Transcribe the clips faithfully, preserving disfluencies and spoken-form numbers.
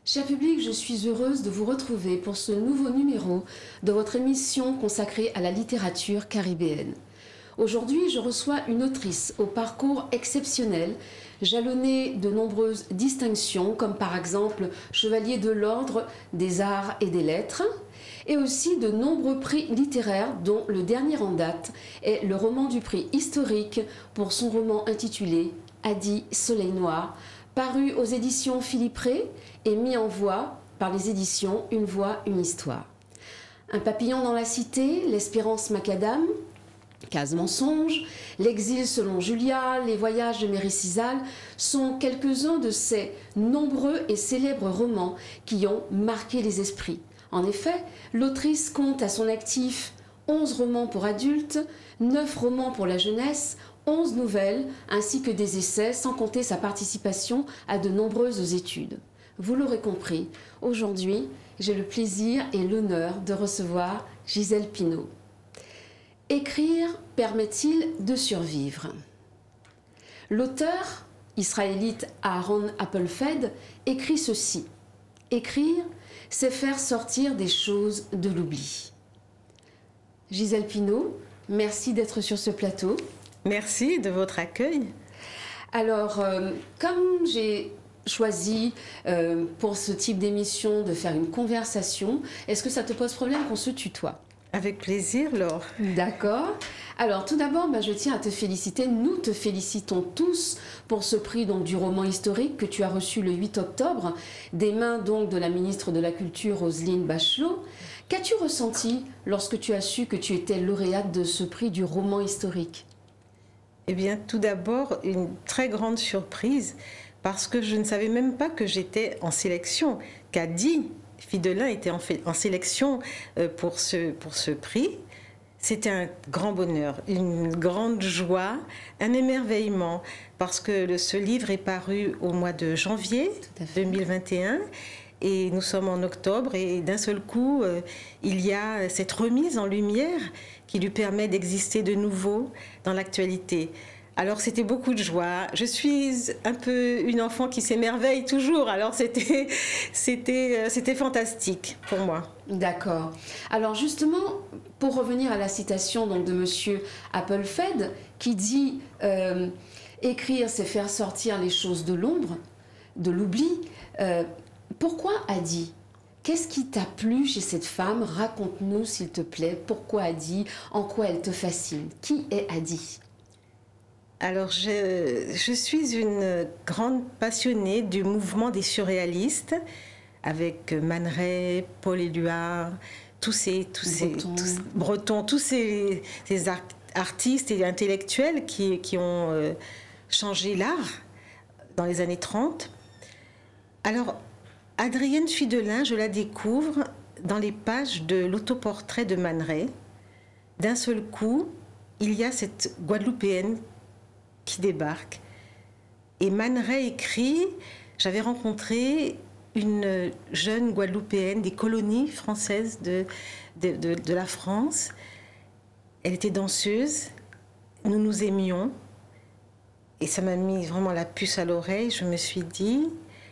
Cher public, je suis heureuse de vous retrouver pour ce nouveau numéro de votre émission consacrée à la littérature caribéenne. Aujourd'hui, je reçois une autrice au parcours exceptionnel, jalonnée de nombreuses distinctions, comme par exemple Chevalier de l'Ordre des Arts et des Lettres, et aussi de nombreux prix littéraires, dont le dernier en date est le roman du prix historique pour son roman intitulé « Adi Soleil Noir », paru aux éditions Philippe Ray et mis en voix par les éditions Une Voix, Une Histoire. Un papillon dans la cité, l'Espérance Macadam, Case Mensonge, L'exil selon Julia, Les voyages de Méricizal sont quelques-uns de ces nombreux et célèbres romans qui ont marqué les esprits. En effet, l'autrice compte à son actif onze romans pour adultes, neuf romans pour la jeunesse, onze nouvelles ainsi que des essais, sans compter sa participation à de nombreuses études. Vous l'aurez compris, aujourd'hui, j'ai le plaisir et l'honneur de recevoir Gisèle Pineau. Écrire permet-il de survivre? L'auteur israélite Aaron Appelfeld écrit ceci: écrire, c'est faire sortir des choses de l'oubli. Gisèle Pineau, merci d'être sur ce plateau. Merci de votre accueil. Alors, euh, comme j'ai choisi euh, pour ce type d'émission de faire une conversation, est-ce que ça te pose problème qu'on se tutoie? Avec plaisir, Laure. D'accord. Alors, tout d'abord, bah, je tiens à te féliciter. Nous te félicitons tous pour ce prix donc, du roman historique que tu as reçu le huit octobre, des mains donc, de la ministre de la Culture, Roselyne Bachelot. Qu'as-tu ressenti lorsque tu as su que tu étais lauréate de ce prix du roman historique? Eh bien, tout d'abord, une très grande surprise, parce que je ne savais même pas que j'étais en sélection, qu'Adi Fidelin était en, fait, en sélection pour ce, pour ce prix. C'était un grand bonheur, une grande joie, un émerveillement, parce que le, ce livre est paru au mois de janvier deux mille vingt et un, et nous sommes en octobre, et d'un seul coup, euh, il y a cette remise en lumière qui lui permet d'exister de nouveau dans l'actualité. Alors c'était beaucoup de joie. Je suis un peu une enfant qui s'émerveille toujours, alors c'était c'était c'était fantastique pour moi. D'accord. Alors justement, pour revenir à la citation donc, de Monsieur Appelfeld, qui dit euh, « Écrire, c'est faire sortir les choses de l'ombre, de l'oubli euh, ». Pourquoi Adi? Qu'est-ce qui t'a plu chez cette femme? Raconte-nous s'il te plaît. Pourquoi Adi? En quoi elle te fascine? Qui est Adi? Alors, je, je suis une grande passionnée du mouvement des surréalistes, avec Man Ray, Paul Éluard, tous ces, tous ces Breton. tous, Breton, tous ces, ces art, artistes et intellectuels qui, qui ont euh, changé l'art dans les années trente. Alors, Adrienne Fidelin, je la découvre dans les pages de l'autoportrait de Man Ray. D'un seul coup, il y a cette Guadeloupéenne qui débarque. Et Man Ray écrit: j'avais rencontré une jeune Guadeloupéenne des colonies françaises de, de, de, de la France. Elle était danseuse, nous nous aimions, et ça m'a mis vraiment la puce à l'oreille. Je me suis dit,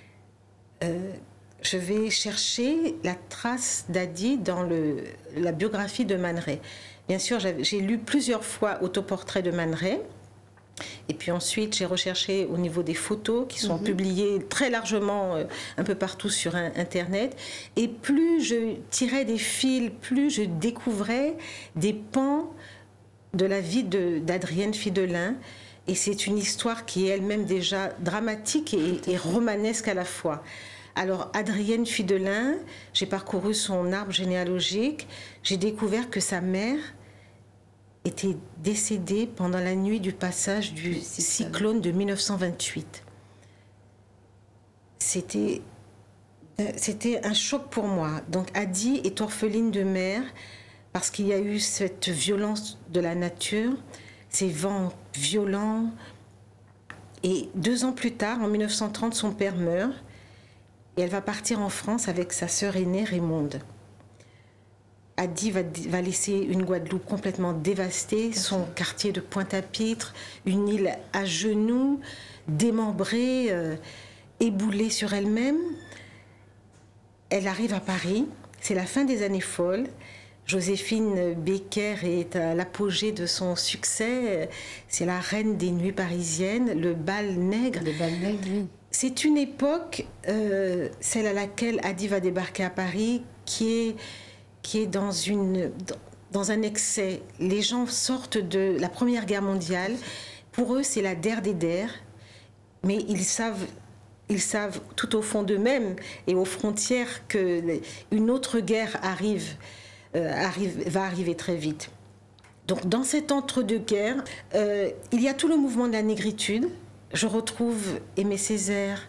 euh, je vais chercher la trace d'Adi dans le, la biographie de Man Ray. Bien sûr, j'ai lu plusieurs fois Autoportrait de Man Ray. Et puis ensuite, j'ai recherché au niveau des photos qui sont mmh. publiées très largement euh, un peu partout sur un, Internet. Et plus je tirais des fils, plus je découvrais des pans de la vie d'Adrienne Fidelin. Et c'est une histoire qui est elle-même déjà dramatique et, et romanesque à la fois. Alors, Adrienne Fidelin, j'ai parcouru son arbre généalogique. J'ai découvert que sa mère était décédée pendant la nuit du passage du cyclone de mille neuf cent vingt-huit. C'était, c'était un choc pour moi. Donc Adi est orpheline de mère parce qu'il y a eu cette violence de la nature, ces vents violents. Et deux ans plus tard, en mille neuf cent trente, son père meurt et elle va partir en France avec sa sœur aînée Raymonde. Adi va, va laisser une Guadeloupe complètement dévastée, son quartier de Pointe-à-Pitre, une île à genoux, démembrée, euh, éboulée sur elle-même. elle arrive à Paris, c'est la fin des années folles. Joséphine Baker est à l'apogée de son succès. C'est la reine des nuits parisiennes, le bal nègre. Le bal nègre, oui. C'est une époque, euh, celle à laquelle Haddy va débarquer à Paris, qui est, qui est dans, une, dans un excès. Les gens sortent de la Première Guerre mondiale. Pour eux, c'est la der des der. Mais ils savent, ils savent tout au fond d'eux-mêmes et aux frontières qu'une autre guerre arrive. Euh, arrive, va arriver très vite. Donc dans cet entre-deux-guerres, euh, il y a tout le mouvement de la négritude. Je retrouve Aimé Césaire,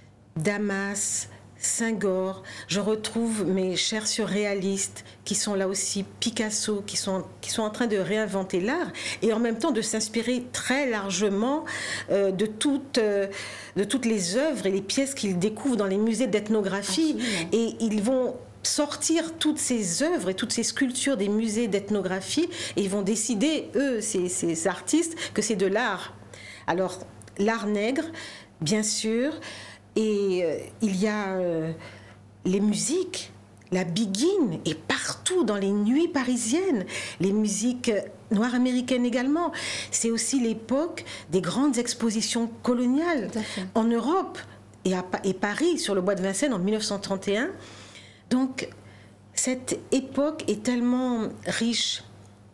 Damas, Senghor. Je retrouve mes chers surréalistes qui sont là aussi, Picasso, qui sont, qui sont en train de réinventer l'art et en même temps de s'inspirer très largement euh, de, toutes, euh, de toutes les œuvres et les pièces qu'ils découvrent dans les musées d'ethnographie. Absolument. Et ils vont sortir toutes ces œuvres et toutes ces sculptures des musées d'ethnographie et ils vont décider, eux, ces, ces artistes, que c'est de l'art. Alors, l'art nègre, bien sûr, et euh, il y a euh, les musiques, la biguine est partout dans les nuits parisiennes, les musiques noires américaines également. C'est aussi l'époque des grandes expositions coloniales en Europe et, à, et Paris, sur le bois de Vincennes en mille neuf cent trente et un. Donc, cette époque est tellement riche,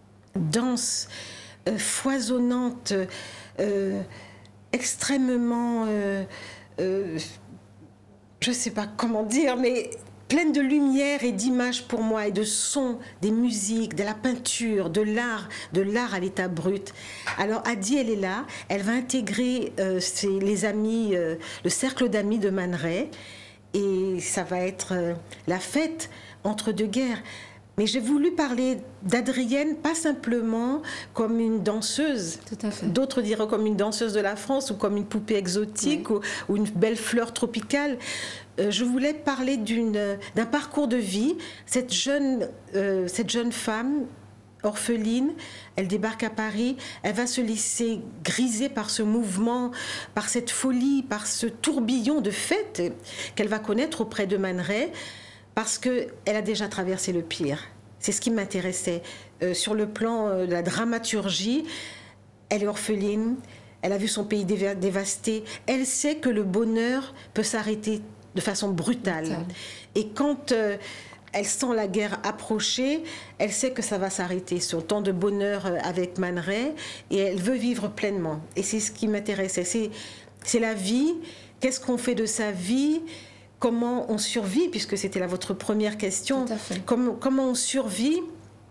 dense, euh, foisonnante, euh, extrêmement, euh, euh, je ne sais pas comment dire, mais pleine de lumière et d'images pour moi, et de sons, des musiques, de la peinture, de l'art, de l'art à l'état brut. Alors, Haddy, elle est là, elle va intégrer euh, ses, les amis, euh, le cercle d'amis de Man Ray. Et ça va être la fête entre deux guerres. Mais j'ai voulu parler d'Adrienne, pas simplement comme une danseuse. Tout à fait. D'autres diraient comme une danseuse de la France ou comme une poupée exotique, oui, ou, ou une belle fleur tropicale. Euh, je voulais parler d'une, d'un parcours de vie. Cette jeune, euh, cette jeune femme, orpheline, elle débarque à Paris, elle va se laisser griser par ce mouvement, par cette folie, par ce tourbillon de fêtes qu'elle va connaître auprès de Man Ray, parce qu'elle a déjà traversé le pire. C'est ce qui m'intéressait. Euh, sur le plan euh, de la dramaturgie, elle est orpheline, elle a vu son pays déva- dévasté, elle sait que le bonheur peut s'arrêter de façon brutale. Brutal. Et quand... Euh, elle sent la guerre approcher, elle sait que ça va s'arrêter, son temps de bonheur avec Man Ray, et elle veut vivre pleinement. Et c'est ce qui m'intéressait, c'est, c'est la vie, qu'est-ce qu'on fait de sa vie, comment on survit, puisque c'était là votre première question, comment, comment on survit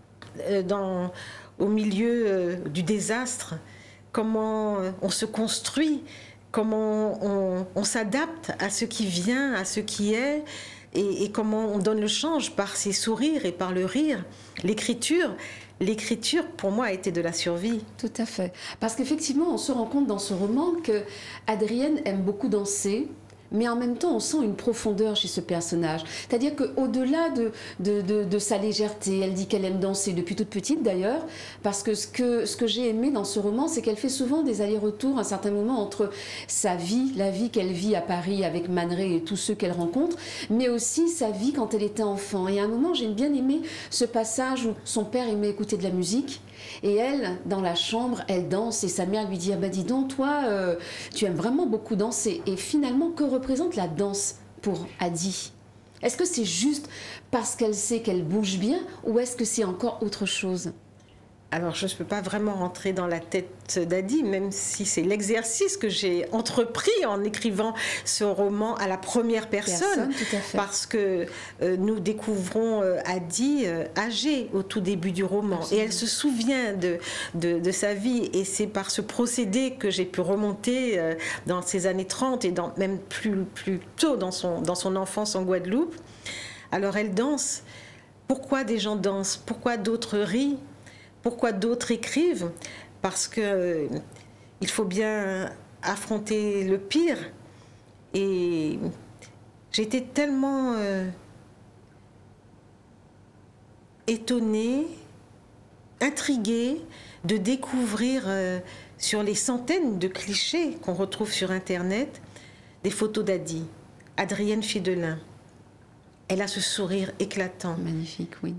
dans, au milieu euh, du désastre, comment on se construit, comment on, on s'adapte à ce qui vient, à ce qui est, Et, et comment on donne le change par ses sourires et par le rire. L'écriture, l'écriture pour moi a été de la survie. Tout à fait. Parce qu'effectivement, on se rend compte dans ce roman que Adrienne aime beaucoup danser, mais en même temps, on sent une profondeur chez ce personnage. C'est-à-dire qu'au-delà de, de, de, de sa légèreté, elle dit qu'elle aime danser depuis toute petite d'ailleurs, parce que ce que, ce que j'ai aimé dans ce roman, c'est qu'elle fait souvent des allers-retours à un certain moment entre sa vie, la vie qu'elle vit à Paris avec Man Ray et tous ceux qu'elle rencontre, mais aussi sa vie quand elle était enfant. Et à un moment, j'ai bien aimé ce passage où son père aimait écouter de la musique, et elle, dans la chambre, elle danse, et sa mère lui dit « Ah ben dis donc, toi, euh, tu aimes vraiment beaucoup danser. » Et finalement, que représente la danse pour Haddy? Est-ce que c'est juste parce qu'elle sait qu'elle bouge bien, ou est-ce que c'est encore autre chose? Alors, je ne peux pas vraiment rentrer dans la tête d'Haddy, même si c'est l'exercice que j'ai entrepris en écrivant ce roman à la première personne. Personne, tout à fait. Parce que euh, nous découvrons euh, Haddy euh, âgée au tout début du roman. Absolument. Et elle se souvient de, de, de sa vie. Et c'est par ce procédé que j'ai pu remonter euh, dans ces années trente et dans, même plus, plus tôt dans son, dans son enfance en Guadeloupe. Alors, elle danse. Pourquoi des gens dansent? Pourquoi d'autres rient? Pourquoi d'autres écrivent? Parce que euh, il faut bien affronter le pire. Et j'étais tellement euh, étonnée, intriguée de découvrir euh, sur les centaines de clichés qu'on retrouve sur Internet des photos d'Haddy, Adrienne Fidelin. Elle a ce sourire éclatant. Magnifique, oui.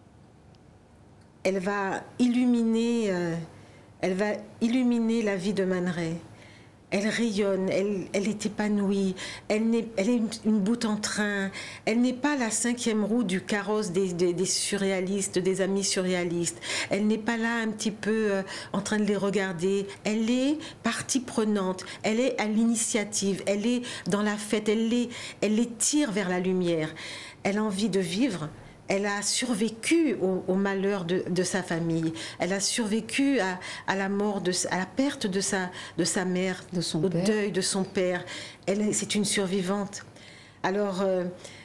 Elle va illuminer, euh, elle va illuminer la vie de Man Ray. Elle rayonne, elle, elle est épanouie, elle, est, elle est une, une boute en train. Elle n'est pas la cinquième roue du carrosse des, des, des surréalistes, des amis surréalistes. Elle n'est pas là un petit peu euh, en train de les regarder. Elle est partie prenante, elle est à l'initiative, elle est dans la fête, elle les, elle les tire vers la lumière. Elle a envie de vivre. Elle a survécu au, au malheur de, de sa famille. Elle a survécu à, à la mort, de, à la perte de sa, de sa mère, de son au père. deuil de son père. Elle, c'est une survivante. Alors, euh,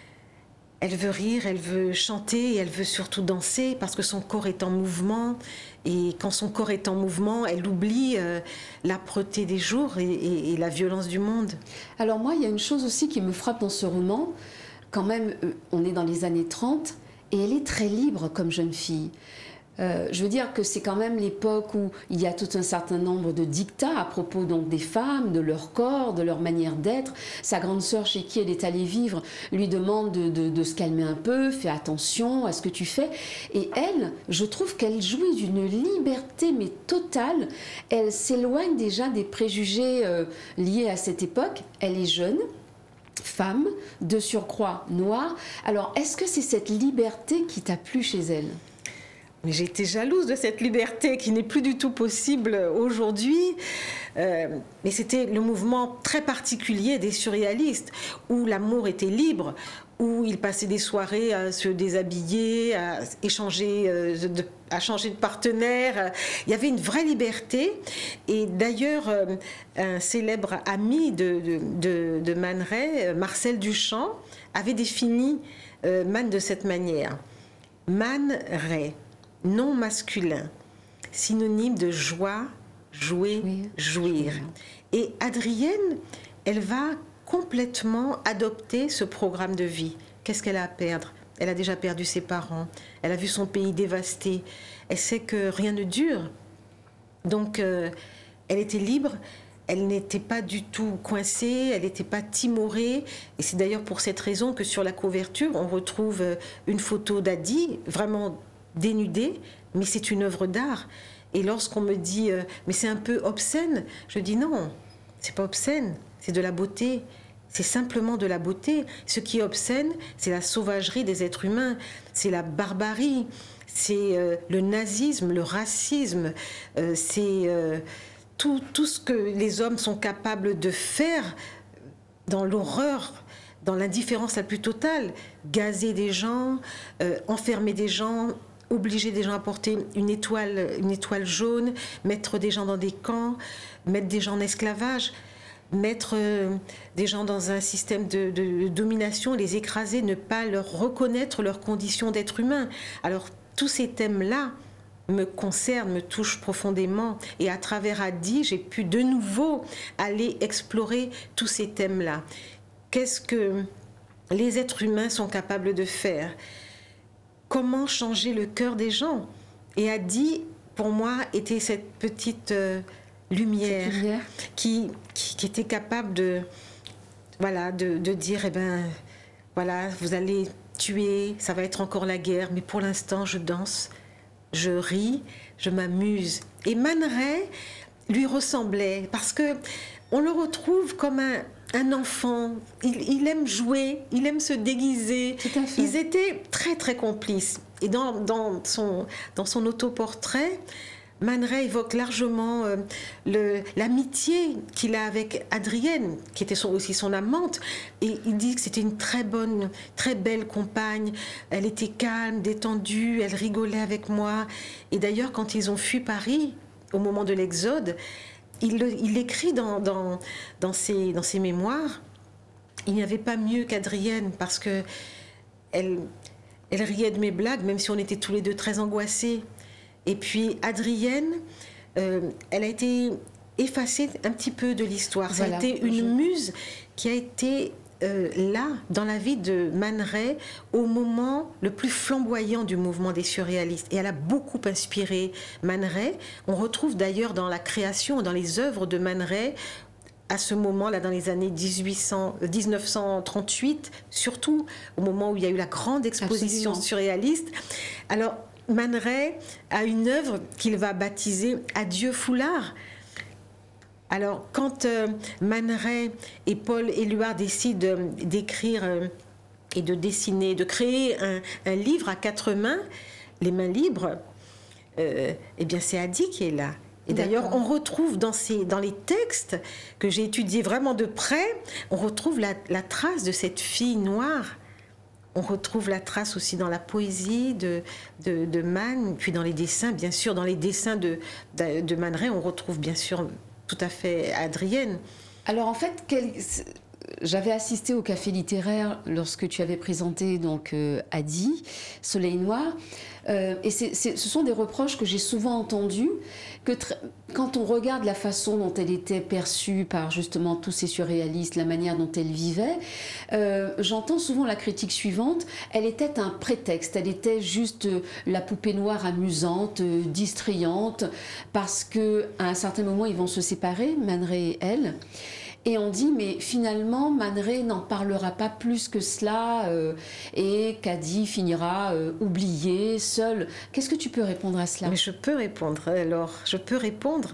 elle veut rire, elle veut chanter, et elle veut surtout danser parce que son corps est en mouvement. Et quand son corps est en mouvement, elle oublie euh, l'âpreté des jours et, et, et la violence du monde. Alors moi, il y a une chose aussi qui me frappe dans ce roman. Quand même, euh, on est dans les années trente. Et elle est très libre comme jeune fille. Euh, je veux dire que c'est quand même l'époque où il y a tout un certain nombre de dictats à propos donc des femmes, de leur corps, de leur manière d'être. Sa grande sœur chez qui elle est allée vivre lui demande de, de, de se calmer un peu, fais attention à ce que tu fais. Et elle, je trouve qu'elle jouit d'une liberté mais totale. Elle s'éloigne déjà des préjugés euh, liés à cette époque. Elle est jeune. Femme, de surcroît noire. Alors, est-ce que c'est cette liberté qui t'a plu chez elle? Mais j'ai été jalouse de cette liberté qui n'est plus du tout possible aujourd'hui. Euh, mais c'était le mouvement très particulier des surréalistes, où l'amour était libre, où ils passaient des soirées à se déshabiller, à échanger, euh, de, à changer de partenaire. Il y avait une vraie liberté. Et d'ailleurs, euh, un célèbre ami de, de, de, de Man Ray, Marcel Duchamp, avait défini euh, Man de cette manière. Man Ray, nom masculin, synonyme de joie, jouer, oui, jouir. Et Adrienne, elle va complètement adopter ce programme de vie. Qu'est-ce qu'elle a à perdre? Elle a déjà perdu ses parents, elle a vu son pays dévasté, elle sait que rien ne dure. Donc, euh, elle était libre, elle n'était pas du tout coincée, elle n'était pas timorée. Et c'est d'ailleurs pour cette raison que sur la couverture, on retrouve une photo d'Adi, vraiment dénudée, mais c'est une œuvre d'art. Et lorsqu'on me dit euh, « mais c'est un peu obscène », je dis non, c'est pas obscène, c'est de la beauté. C'est simplement de la beauté. Ce qui est obscène, c'est la sauvagerie des êtres humains, c'est la barbarie, c'est euh, le nazisme, le racisme, euh, c'est euh, tout, tout ce que les hommes sont capables de faire dans l'horreur, dans l'indifférence la plus totale. Gazer des gens, euh, enfermer des gens, obliger des gens à porter une étoile, une étoile jaune, mettre des gens dans des camps, mettre des gens en esclavage. Mettre euh, des gens dans un système de, de, de domination, les écraser, ne pas leur reconnaître leurs conditions d'être humain. Alors, tous ces thèmes-là me concernent, me touchent profondément. Et à travers Adi, j'ai pu de nouveau aller explorer tous ces thèmes-là. Qu'est-ce que les êtres humains sont capables de faire? Comment changer le cœur des gens? Et Adi, pour moi, était cette petite... Euh, lumière, lumière. Qui, qui, qui était capable de, voilà, de, de dire, eh ben, voilà, vous allez tuer, ça va être encore la guerre, mais pour l'instant, je danse, je ris, je m'amuse. Et Man Ray lui ressemblait, parce que on le retrouve comme un, un enfant, il, il aime jouer, il aime se déguiser. Tout à fait. Ils étaient très, très complices. Et dans, dans son, dans son autoportrait, Man Ray évoque largement euh, le, l'amitié qu'il a avec Adrienne, qui était son, aussi son amante. Et il dit que c'était une très bonne, très belle compagne. Elle était calme, détendue, elle rigolait avec moi. Et d'ailleurs, quand ils ont fui Paris, au moment de l'Exode, il, il écrit dans, dans, dans, ses, dans ses mémoires, il n'y avait pas mieux qu'Adrienne, parce que elle, elle riait de mes blagues, même si on était tous les deux très angoissés. Et puis Adrienne, euh, elle a été effacée un petit peu de l'histoire. Ça voilà, a été une je... muse qui a été euh, là, dans la vie de Man Ray, au moment le plus flamboyant du mouvement des surréalistes. Et elle a beaucoup inspiré Man Ray. On retrouve d'ailleurs dans la création, dans les œuvres de Man Ray, à ce moment-là, dans les années mille neuf cent trente-huit, surtout au moment où il y a eu la grande exposition Absolument. surréaliste. Alors, Man Ray a une œuvre qu'il va baptiser Adieu Foulard. Alors, quand euh, Man Ray et Paul Éluard décident euh, d'écrire euh, et de dessiner, de créer un, un livre à quatre mains, les mains libres, euh, eh bien, c'est Adi qui est là. Et d'ailleurs, on retrouve dans, ces, dans les textes que j'ai étudiés vraiment de près, on retrouve la, la trace de cette fille noire. On retrouve la trace aussi dans la poésie de, de, de Man, puis dans les dessins, bien sûr, dans les dessins de, de, de Man Ray, on retrouve bien sûr tout à fait Adrienne. Alors en fait, quel... j'avais assisté au café littéraire lorsque tu avais présenté donc euh, Adi, Soleil Noir, euh, et c'est, c'est, ce sont des reproches que j'ai souvent entendus, que tr- quand on regarde la façon dont elle était perçue par justement tous ces surréalistes, la manière dont elle vivait, euh, j'entends souvent la critique suivante, elle était un prétexte, elle était juste euh, la poupée noire amusante, euh, distrayante, parce qu'à un certain moment ils vont se séparer, Man Ray et elle. Et on dit, mais finalement, Man Ray n'en parlera pas plus que cela euh, et qu'Adi finira euh, oublié, seul. Qu'est-ce que tu peux répondre à cela ? Mais je peux répondre, alors, je peux répondre.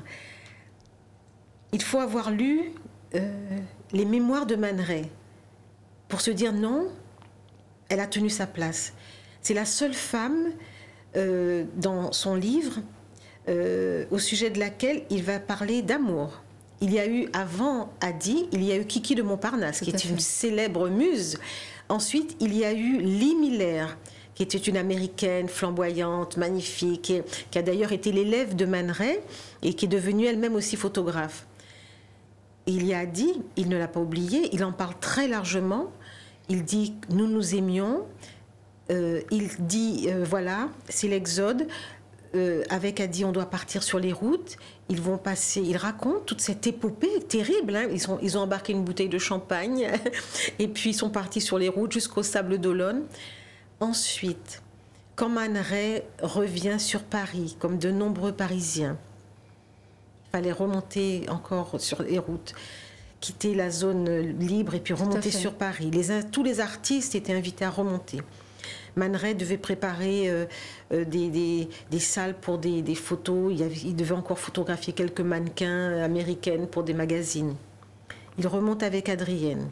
Il faut avoir lu euh, les mémoires de Man Ray pour se dire non, elle a tenu sa place. C'est la seule femme euh, dans son livre euh, au sujet de laquelle il va parler d'amour. Il y a eu, avant Adi, il y a eu Kiki de Montparnasse, qui est une célèbre muse. Ensuite, il y a eu Lee Miller, qui était une américaine flamboyante, magnifique, et, qui a d'ailleurs été l'élève de Man Ray et qui est devenue elle-même aussi photographe. Et il y a Adi, il ne l'a pas oublié, il en parle très largement. Il dit « nous nous aimions euh, ». Il dit euh, « voilà, c'est l'exode ». Euh, avec Adi, on doit partir sur les routes. Ils vont passer, ils racontent toute cette épopée terrible. Hein. Ils, ont, ils ont embarqué une bouteille de champagne et puis ils sont partis sur les routes jusqu'au Sable d'Olonne. Ensuite, quand Man Ray revient sur Paris, comme de nombreux Parisiens, il fallait remonter encore sur les routes, quitter la zone libre et puis remonter sur Paris. Les, tous les artistes étaient invités à remonter. Man Ray devait préparer euh, euh, des, des, des salles pour des, des photos. Il, avait, il devait encore photographier quelques mannequins américaines pour des magazines. Il remonte avec Adrienne.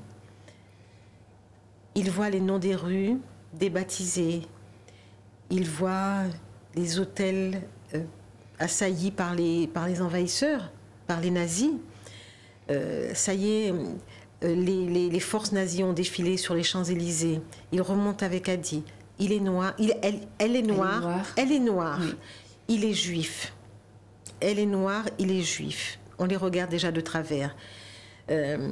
Il voit les noms des rues débaptisés. Il voit les hôtels euh, assaillis par les, par les envahisseurs, par les nazis. Euh, ça y est, euh, les, les, les forces nazies ont défilé sur les Champs-Élysées. Il remonte avec Adi. Il est noir, il, elle, elle est noire, elle est noire, elle est noire. Oui. Il est juif. Elle est noire, il est juif. On les regarde déjà de travers. Euh,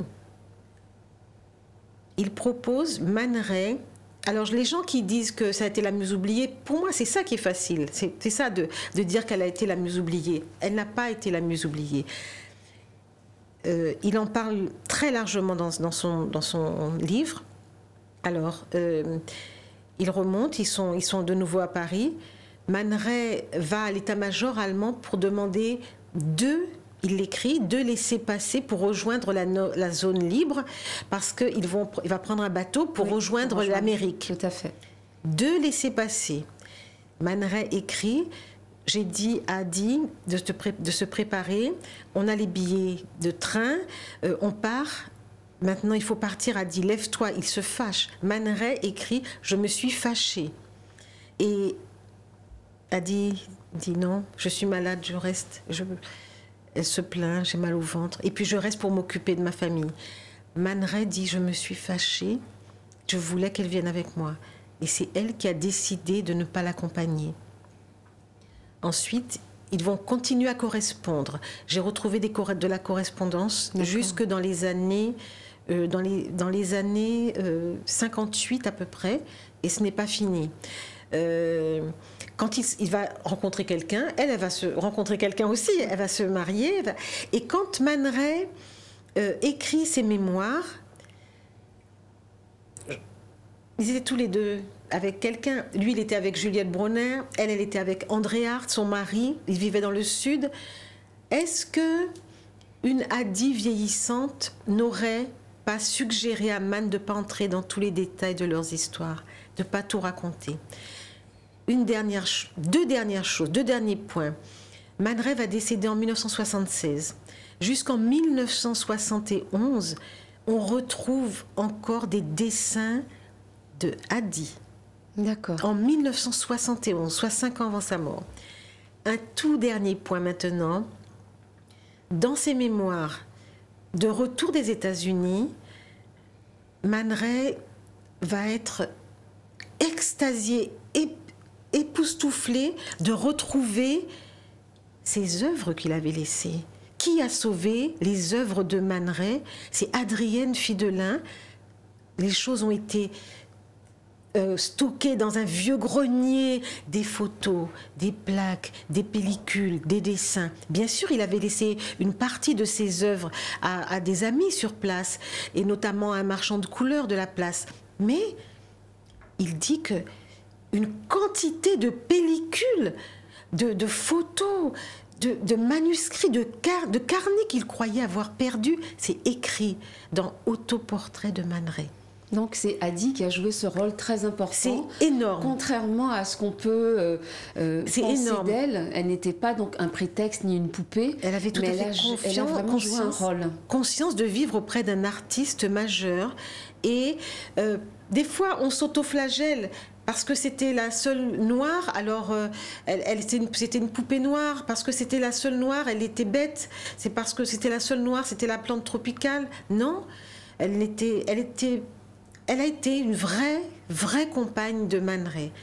il propose Man Ray. Alors les gens qui disent que ça a été la muse oubliée, pour moi c'est ça qui est facile. C'est, c'est ça de, de dire qu'elle a été la muse oubliée. Elle n'a pas été la muse oubliée. Euh, il en parle très largement dans, dans, son, dans son livre. Alors... Euh, Ils remontent, ils sont, ils sont de nouveau à Paris. Man Ray va à l'état-major allemand pour demander deux, il l'écrit, deux laissez-passer pour rejoindre la, no, la zone libre, parce qu'il va prendre un bateau pour oui, rejoindre, pour rejoindre l'Amérique. Tout à fait. Deux laissez-passer. Man Ray écrit, j'ai dit à Adi de, de se préparer, on a les billets de train, euh, on part... Maintenant, il faut partir. Adi, lève-toi. Il se fâche. Man Ray écrit « Je me suis fâchée ». Et Adi dit « Non, je suis malade, je reste. Je... » Elle se plaint, j'ai mal au ventre. Et puis, je reste pour m'occuper de ma famille. Man Ray dit « Je me suis fâchée. Je voulais qu'elle vienne avec moi. » Et c'est elle qui a décidé de ne pas l'accompagner. Ensuite, ils vont continuer à correspondre. J'ai retrouvé des cor- de la correspondance D'accord. jusque dans les années... Euh, dans, les, dans les années euh, cinquante-huit à peu près, et ce n'est pas fini. Euh, quand il, il va rencontrer quelqu'un, elle, elle va se rencontrer quelqu'un aussi, elle va se marier, elle va, et quand Man Ray euh, écrit ses mémoires, ils étaient tous les deux avec quelqu'un. Lui, il était avec Juliette Bronner, elle, elle était avec André Hart, son mari, ils vivaient dans le sud. Est-ce que une Adi vieillissante n'aurait pas suggéré à Man de ne pas entrer dans tous les détails de leurs histoires, de ne pas tout raconter. Une dernière, deux dernières choses, deux derniers points. Man Ray va décéder en mille neuf cent soixante-seize. Jusqu'en mille neuf cent soixante et onze, on retrouve encore des dessins de Adi. D'accord. En mille neuf cent soixante et onze, soit cinq ans avant sa mort. Un tout dernier point maintenant. Dans ses mémoires de retour des États-Unis, Man Ray va être extasié, époustouflé de retrouver ces œuvres qu'il avait laissées. Qui a sauvé les œuvres de Man Ray? C'est Adrienne Fidelin. Les choses ont été euh, stockées dans un vieux grenier, des photos, des plaques, des pellicules, des dessins. Bien sûr, il avait laissé une partie de ses œuvres à, à des amis sur place, et notamment à un marchand de couleurs de la place. Mais il dit que une quantité de pellicules, de, de photos, De, de manuscrits, de, car, de carnets qu'il croyait avoir perdus, c'est écrit dans Autoportrait de Man Ray. Donc c'est Adi qui a joué ce rôle très important. C'est énorme. Contrairement à ce qu'on peut euh, euh, c'est penser énorme. d'elle, elle n'était pas donc un prétexte ni une poupée. Elle avait tout mais à fait elle a, confiance, elle a vraiment joué un rôle. Conscience de vivre auprès d'un artiste majeur. Et euh, des fois, on s'autoflagelle. Parce que c'était la seule noire, alors euh, elle, elle, c'était une poupée noire. Parce que c'était la seule noire, elle était bête. C'est parce que c'était la seule noire, c'était la plante tropicale. Non, elle, était, elle, était, elle a été une vraie, vraie compagne de Man Ray.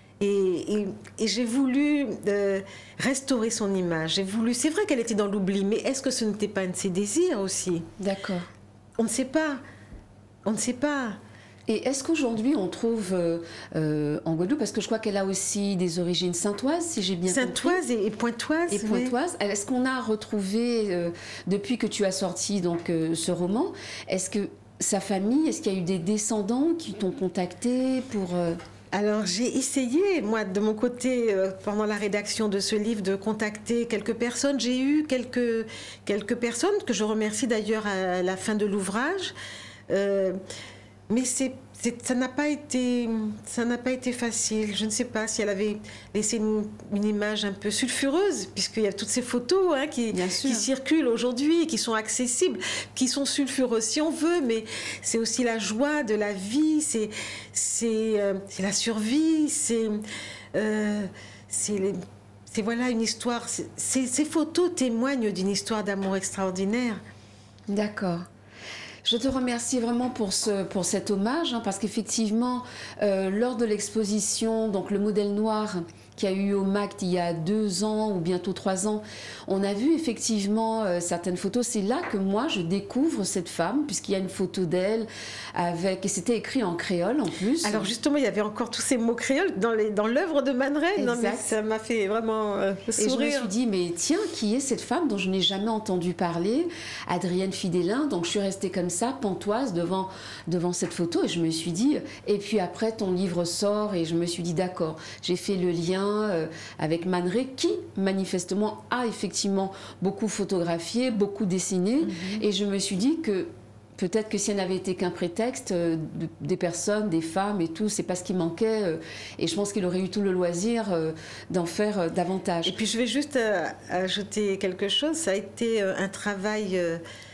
Et, et, et j'ai voulu euh, restaurer son image. J'ai voulu. C'est vrai qu'elle était dans l'oubli, mais est-ce que ce n'était pas un de ses désirs aussi? D'accord. On ne sait pas. On ne sait pas. Et est-ce qu'aujourd'hui on trouve euh, euh, en Guadeloupe, parce que je crois qu'elle a aussi des origines saintoises, si j'ai bien compris. Saintoises et, et pointoises. Et pointoises. Oui. Est-ce qu'on a retrouvé, euh, depuis que tu as sorti donc, euh, ce roman, est-ce que sa famille, est-ce qu'il y a eu des descendants qui t'ont contacté pour... Euh... Alors j'ai essayé, moi, de mon côté, euh, pendant la rédaction de ce livre, de contacter quelques personnes. J'ai eu quelques, quelques personnes, que je remercie d'ailleurs à la fin de l'ouvrage. Euh, Mais c'est, c'est, ça n'a pas été, ça n'a pas été facile. Je ne sais pas si elle avait laissé une, une image un peu sulfureuse, puisqu'il y a toutes ces photos hein, qui, qui circulent aujourd'hui, qui sont accessibles, qui sont sulfureuses si on veut, mais c'est aussi la joie de la vie, c'est, c'est, euh, c'est la survie, c'est, euh, c'est, les, c'est voilà une histoire. C'est, c'est, ces photos témoignent d'une histoire d'amour extraordinaire. D'accord. Je te remercie vraiment pour, ce, pour cet hommage, hein, parce qu'effectivement, euh, lors de l'exposition, donc le modèle noir qui a eu au M A C T il y a deux ans ou bientôt trois ans, on a vu effectivement euh, certaines photos. C'est là que moi, je découvre cette femme, puisqu'il y a une photo d'elle, avec, et c'était écrit en créole en plus. Alors justement, il y avait encore tous ces mots créoles dans, les, dans l'œuvre de Man Ray. Non, mais ça m'a fait vraiment euh, sourire. Et je me suis dit, mais tiens, qui est cette femme dont je n'ai jamais entendu parler? Adrienne Fidelin. Donc je suis restée comme ça, pantoise, devant, devant cette photo, et je me suis dit, et puis après ton livre sort, et je me suis dit, d'accord, j'ai fait le lien avec Man Ray, qui manifestement a effectivement beaucoup photographié, beaucoup dessiné, mm-hmm. et je me suis dit que peut-être que si elle n'avait été qu'un prétexte, euh, de, des personnes, des femmes et tout, c'est pas ce qui manquait, euh, et je pense qu'il aurait eu tout le loisir euh, d'en faire euh, davantage. Et puis je vais juste euh, ajouter quelque chose, ça a été euh, un travail euh,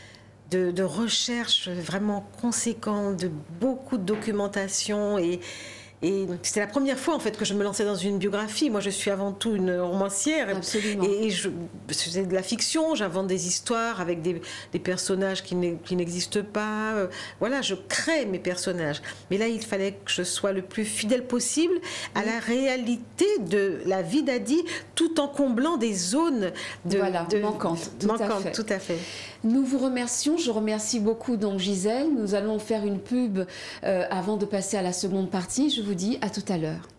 de, de recherche vraiment conséquent, de beaucoup de documentation, et Et c'était la première fois en fait que je me lançais dans une biographie. Moi, je suis avant tout une romancière. Absolument. Et, et je, je faisais de la fiction. J'invente des histoires avec des, des personnages qui n'existent pas. Euh, voilà, je crée mes personnages. Mais là, il fallait que je sois le plus fidèle possible à oui. la réalité de la vie d'Adi, tout en comblant des zones de, voilà, de, manquantes. Tout manquantes, à fait. Tout à fait. Nous vous remercions. Je remercie beaucoup donc Gisèle. Nous allons faire une pub euh, avant de passer à la seconde partie. Je vous dis à tout à l'heure.